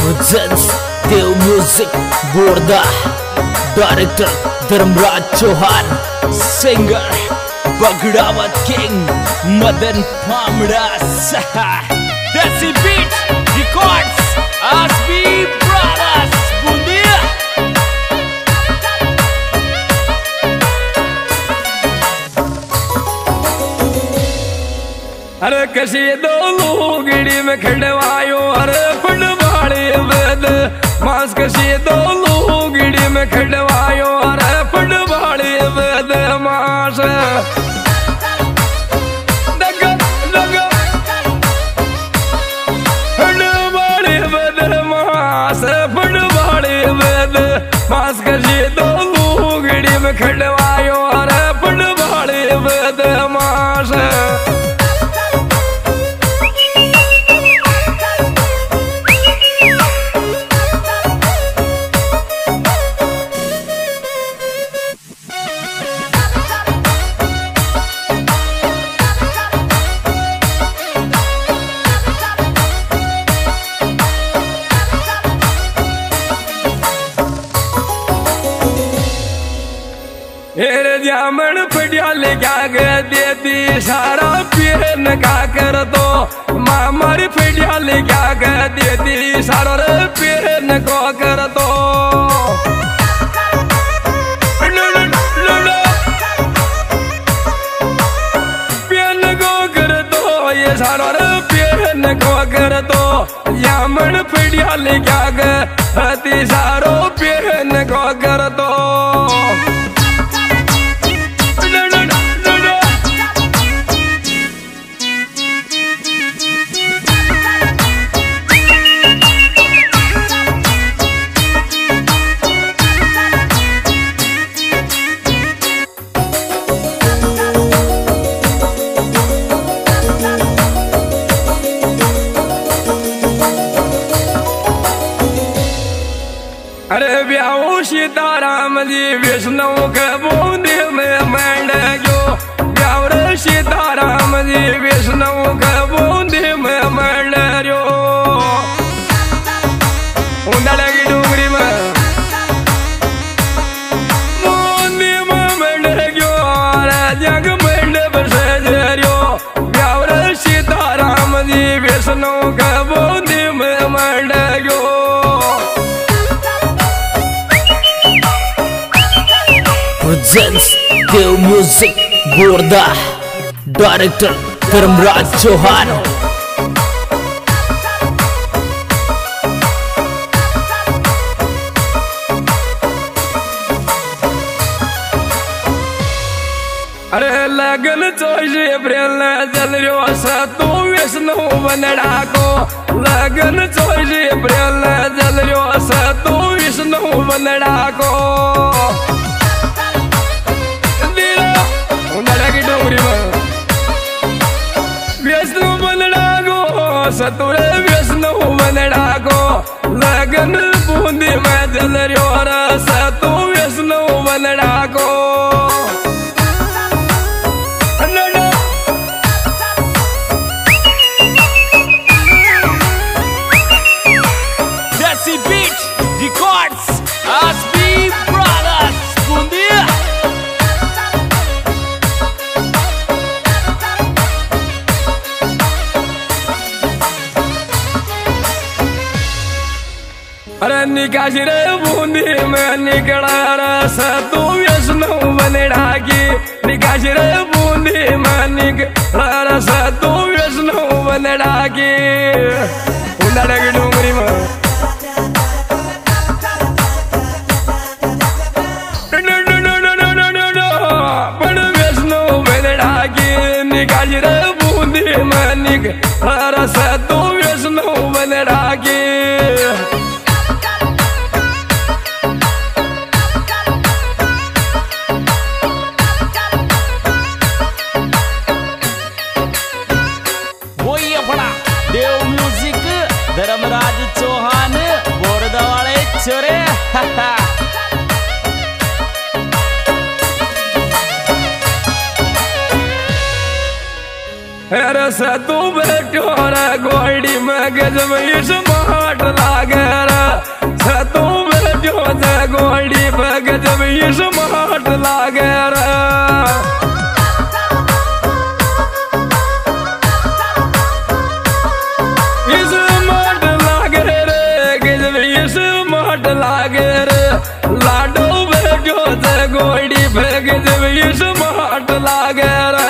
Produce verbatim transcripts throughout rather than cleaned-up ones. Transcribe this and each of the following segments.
presents Dev music Borda, director Dharmraj Chauhan, singer Bagdawat king Madan Pamda सहा, desi beat records आसबी brothers Bundiya. अरे कसी दो लुगड़ी में खड़वायो अरे फुटबाड़ी वेद मांस कसी दो लुगड़ी में खड़वायो अरे फुटबाड़ी वेद मांस डगा डगा फुटबाड़ी वेद मांस फुटबाड़ी वेद मांस कसी दो लुगड़ी में खड़वायो अरे फुटबाड़ी वेद मांस। हेरे जामन पटियाल क्या कर देती सारा पीरन का कर दो मामर पटियाल क्या कर देती सारा पीरन को कर दो पीरन को कर दो ये सारा पीरन को कर दो जामन पटियाल क्या कर सारो पीरन को कर दो। अरे ब्याह सीताराम जी विष्णु के बूंदी में मैंड जो ब्याह सीताराम जी विष्णु के बूंदी में मैंड जो उंडलगी डूंगरी में बूंदी में मैंड जो जग मैंड बसे जो ब्याह सीताराम जी विष्णु के बूंदी में मैंड जो। presents Dev music Borda, director Dharmraj Chauhan. अरे लगन चौबीस अप्रैल जल रो सतु विष्णु बनड़ा को लगन चौबीस अप्रैल जल रो सतु विष्णु बनड़ा को विष्णु बनड़ा को सतुर विष्णु बनड़ा को लगन बूंदी में जल रो सतु विष्णु बनड़ा को देसी बीट रिकॉर्ड्स आसबी ब्रदर्स बूंदिया। अरे निकाश रे बूंदी में निकला रस तू विष्णु बनड़ा की निकाश रे बूंदी में निकला रस तू विष्णु बनड़ा की उंडलगी डूंगरी में पण विष्णु बनड़ा की निकाश रे बूंदी में निकला रस तू विष्णु बनड़ा की। देव म्यूजिक धर्मराज चौहान बोर्दा वाले छोरे रस तू बेटोरा गोड़ी में गजब स्मार्ट लागे स्मार्ट लागे रे स्मार्ट लागे रे गजबी स्मार्ट लागे रे लाडो बेजो से गोड़ी पे गजबी स्मार्ट लागे रे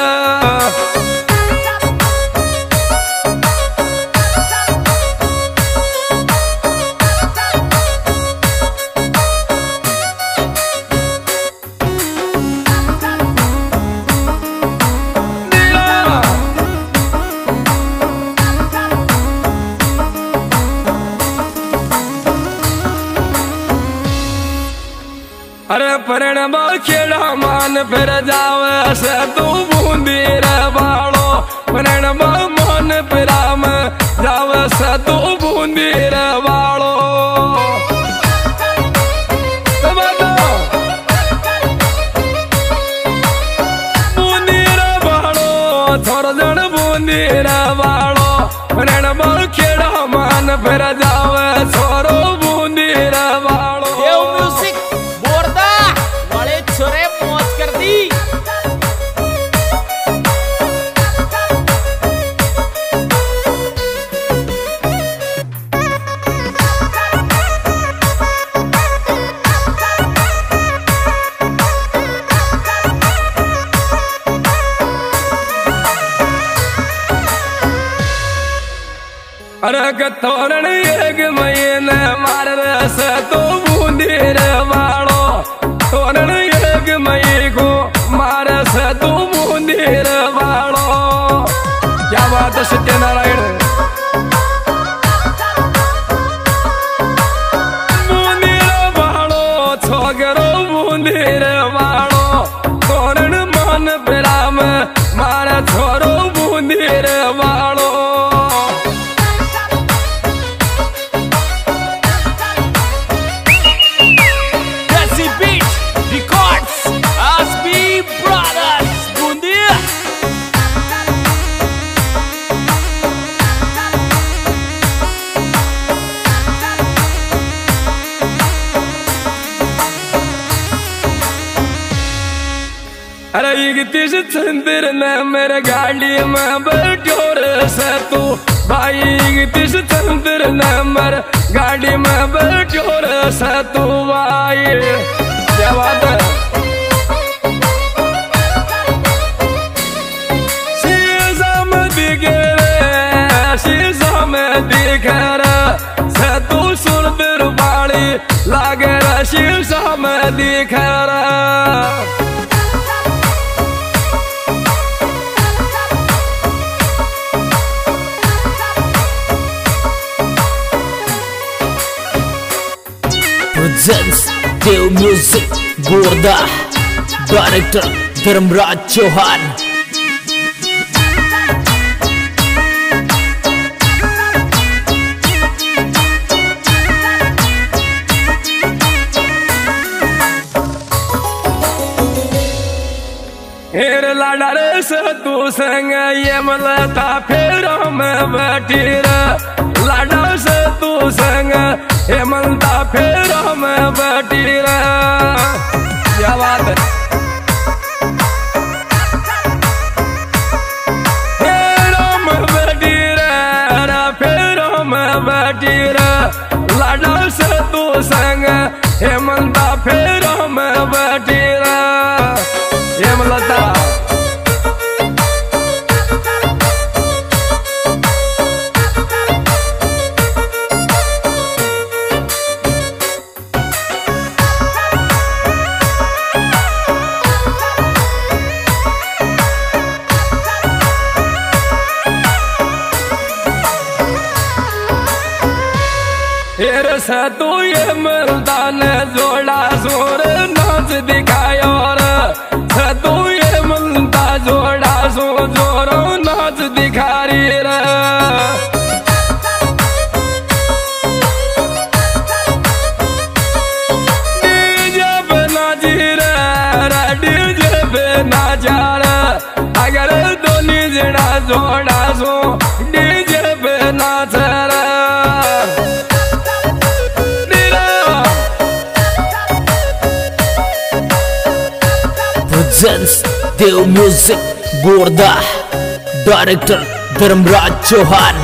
अरे परिणम खेड़ा मान फिर जावे से तू बूंदी रे बाड़ो परिणम मान फिराम जावे से तू बूंदी रे बाड़ो बूंदी रे बाड़ो थोड़ा जन बूंदी रे बाड़ो परिणम खेड़ा मान फिर जावे छोरो बूंदी रे बाड़ो देव म्यूजिक छोरे मौज कर दी। अरे कतोरण एक महीने मार रस तो बूंदी रे बाड़ो तोरण एक मई को मारे से तू बूंदी रे बाड़ो क्या बात है सत्यनारायण बूंदी रे बाड़ो छोकरो बूंदी रे बाड़ो तोरण मन पिराम मारे छोरो बूंदी रे बाड़ो अरे इकतीस चंद्र ने मेरे गाड़ी में बैठो रे से तू भाई इकतीस चंद्र ने मेरे गाड़ी में बैठो रे से तू भाई क्या बात है शीशा में दिखे रे शीशा में दिखे रे से तू सुंदर बाड़ी लागे रे शीशा में दिखे रे presents Dev Music Gorda Director Dharmraj Chauhan हेर लाडा रे से तू संग ये मलता फिर में बैठी रे लाडा से तू संग ये मलता फिर में बैठी रे क्या बात है फिर में बैठी रे फिर में बैठी रे लाडा से तू संग ये मलता फिर में बैठी रे ये मलता से तू ये मिलता ने जोड़ा जोर नाच दिखाया से तू ये मिलता जोड़ा सो जोर नाच दिखा रही रे डीजे पे नाची रे डीजे पे नाचा रे अगर दोनी जड़ा जोड़ा सो डीजे पे नाच रे presents Dev music Gorda director Dharmraj Chauhan.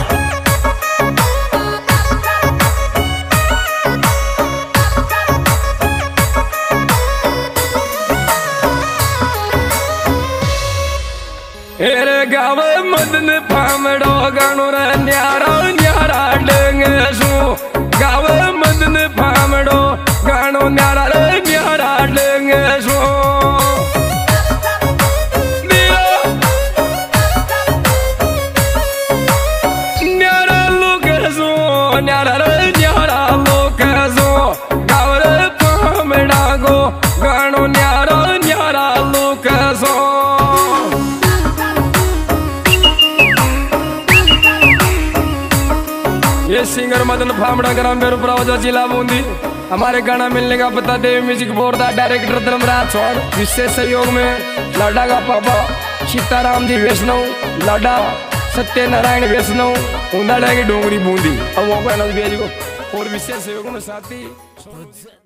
एरे गावे मदन फामड़ो गानो रे न्यारा न्यारा लेंगे सो गावे मदन फामड़ो गानो न्यारा रे न्यारा लेंगे सो न्यारा लोग सो न्यारा रे न्यारा लोग सो गावे रे फामड़ा गो गानो न्यारा न्यारा लोग सो। ये सिंगर मदन फामड़ा ग्राम बेरुपुरा जिला बूंदी। हमारे गाना मिलने का पता देव म्यूजिक बोर्ड का डायरेक्टर धर्मराज चौहान। विशेष सहयोग में लाडा का पापा सीताराम जी वैष्णव, लाडा सत्यनारायण वैष्णव, उंदाड़ा की डोंगरी बूंदी। अब वो को और विशेष सहयोग में साथी